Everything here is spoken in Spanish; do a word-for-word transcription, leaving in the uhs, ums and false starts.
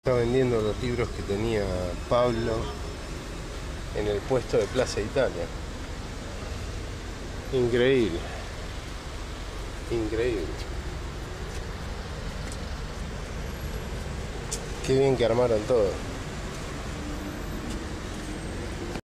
Está vendiendo los libros que tenía Pablo en el puesto de Plaza Italia. Increíble. Increíble. Qué bien que armaron todo.